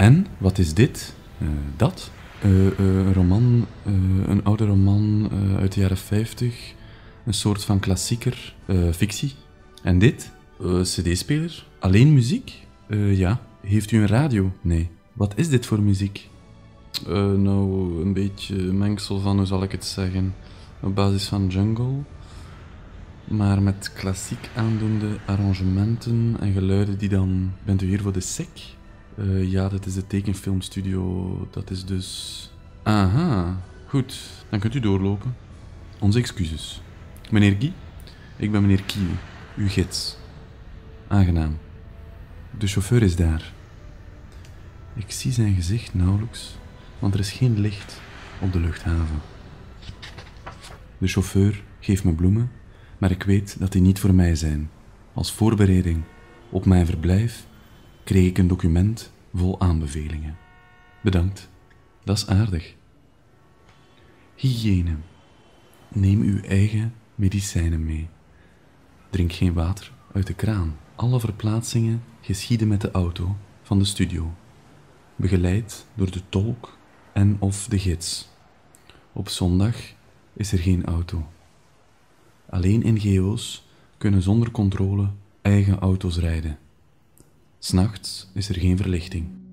En, wat is dit? Dat? Een roman, een oude roman uit de jaren 50. Een soort van klassieker, fictie. En dit? CD-speler? Alleen muziek? Ja. Heeft u een radio? Nee. Wat is dit voor muziek? Nou, een beetje mengsel van, hoe zal ik het zeggen, op basis van jungle, maar met klassiek aandoende arrangementen en geluiden die dan... Bent u hier voor de SEC? Ja, dat is de tekenfilmstudio, dat is dus... Aha, goed, dan kunt u doorlopen. Onze excuses. Meneer Guy? Ik ben meneer Kiel, uw gids. Aangenaam. De chauffeur is daar. Ik zie zijn gezicht nauwelijks, want er is geen licht op de luchthaven. De chauffeur geeft me bloemen, maar ik weet dat die niet voor mij zijn. Als voorbereiding op mijn verblijf kreeg ik een document vol aanbevelingen. Bedankt, dat is aardig. Hygiëne. Neem uw eigen medicijnen mee. Drink geen water uit de kraan. Alle verplaatsingen geschieden met de auto van de studio. Begeleid door de tolk en of de gids. Op zondag is er geen auto. Alleen NGO's kunnen zonder controle eigen auto's rijden. 's Nachts is er geen verlichting.